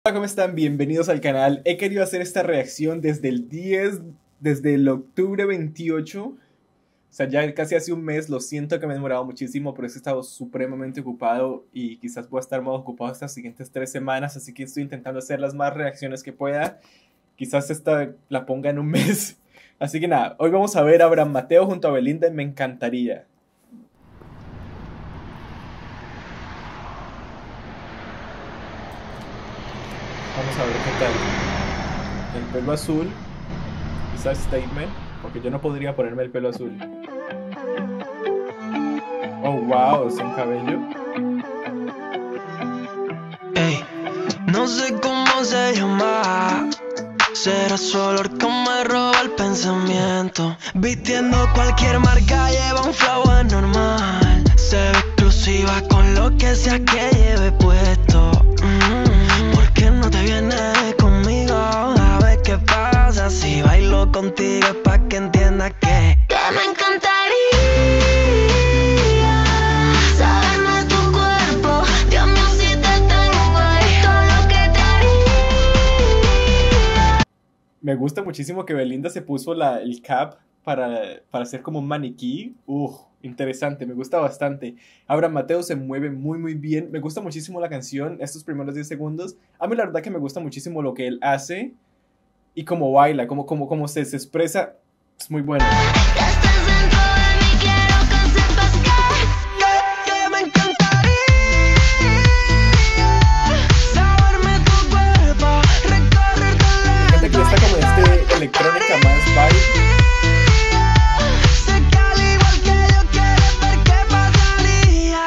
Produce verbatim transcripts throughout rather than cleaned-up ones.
Hola, ¿cómo están? Bienvenidos al canal. He querido hacer esta reacción desde el diez, desde el octubre veintiocho. O sea, ya casi hace un mes. Lo siento que me he demorado muchísimo, pero he estado supremamente ocupado y quizás voy a estar más ocupado estas siguientes tres semanas, así que estoy intentando hacer las más reacciones que pueda. Quizás esta la ponga en un mes. Así que nada, hoy vamos a ver a Abraham Mateo junto a Belinda y Me Encantaría. Vamos a ver qué tal. El pelo azul, quizás statement, porque yo no podría ponerme el pelo azul. Oh, wow, sin cabello. Ey, no sé cómo se llama. Será su olor que me roba el pensamiento. Vistiendo cualquier marca, lleva un flow anormal. Se ve exclusiva con lo que sea que lleve puesto. mm, ¿Por qué no te vienes conmigo? A ver qué pasa si bailo contigo, es pa' que entiendas que Que me encantaría saberme tu cuerpo. Dios mío, si te tengo ahí, todo lo que te haría. Me gusta muchísimo que Belinda se puso la, el cap para, para hacer como un maniquí. Uf, interesante, me gusta bastante. Abraham Mateo se mueve muy muy bien. Me gusta muchísimo la canción, estos primeros diez segundos. A mí la verdad que me gusta muchísimo lo que él hace y cómo baila, cómo, cómo, cómo se, se expresa. Es muy bueno. Estás dentro de mí, quiero que sepas que, que, que me encantaría saberme tu cuerpo, recorrerte Fíjate que ya está como este electrónica más vibe. Sé que al igual que yo quieres ver qué pasaría.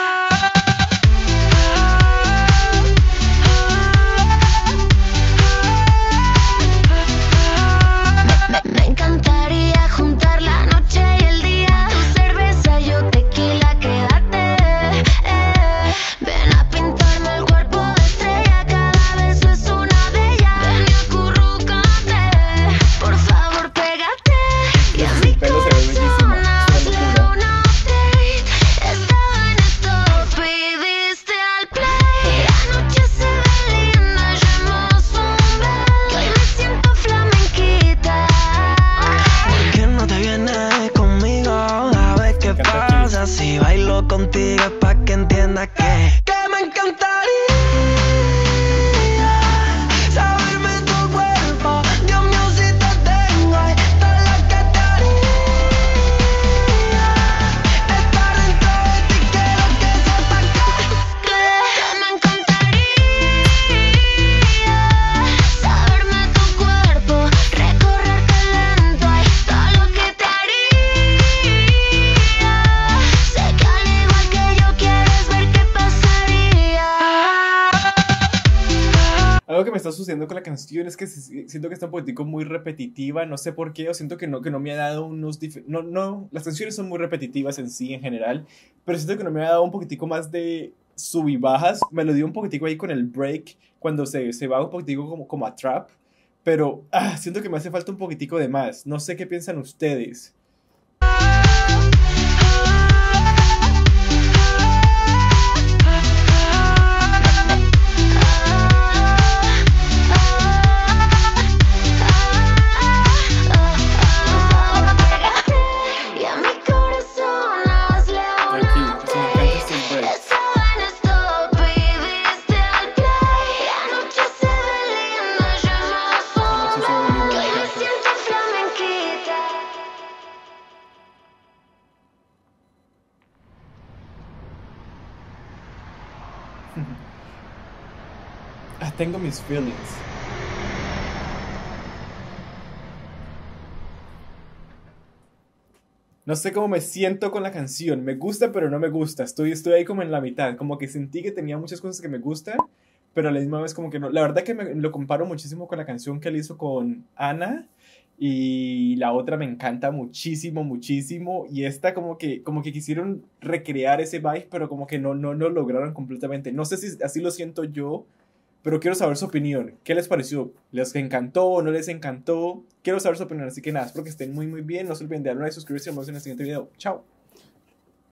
Me, me encantaría juntar la noche y el día. Tu cerveza, yo tequila, quédate. eh. Ven a pintarme el cuerpo de estrella. Cada beso es una de ellas. Ven y acurrúcate. Por favor, pégate. Y a mi El pelo se ve bellísimo, es corazón una hazle locura. un update. Estaba en stop y diste al play. La noche se ve linda, llevamos un bel. Que hoy me siento flamenquita. ¿Por qué no te vienes conmigo? A ver qué encanta aquí. pasa si bailo contigo, es pa' que entiendas que Que me encantaría saberme tu cuerpo. Dios mío, si te tengo ahí, todo lo que te haría. Estar dentro de ti, quiero que sepas que Que me encantaría saberme tu cuerpo, recorrerte lento, ahí todo lo que te haría. Sé que al igual que yo quieres ver qué pasaría. Algo que me está sucediendo con la canción es que se- siento que está un poquitico muy repetitiva, no sé por qué, o siento que no, que no me ha dado unos... dif- No, no, las canciones son muy repetitivas en sí, en general, pero siento que no me ha dado un poquitico más de sub y bajas. Me lo dio un poquitico ahí con el break, cuando se, se va un poquitico como, como a trap, pero ah, siento que me hace falta un poquitico de más. No sé qué piensan ustedes. Y a mi corazón hazle un Aquí, sí, me encanta este update. break. Estaba en stop y diste al play. La noche se ve linda, llevamos La noche un se ve bel. linda, Que me hoy me encanta. siento flamenquita. Ah, tengo mis feelings. No sé cómo me siento con la canción. Me gusta, pero no me gusta. Estoy, estoy ahí como en la mitad. Como que sentí que tenía muchas cosas que me gustan, pero a la misma vez como que no. La verdad que me, lo comparo muchísimo con la canción que él hizo con Ana. Y la otra me encanta muchísimo, muchísimo. Y esta como que, como que quisieron recrear ese vibe, pero como que no, no, no lo lograron completamente. No sé si así lo siento yo, pero quiero saber su opinión. ¿Qué les pareció? ¿Les encantó o no les encantó? Quiero saber su opinión, así que nada, espero que estén muy muy bien. No se olviden de darle like, suscribirse y nos vemos en el siguiente video. Chao.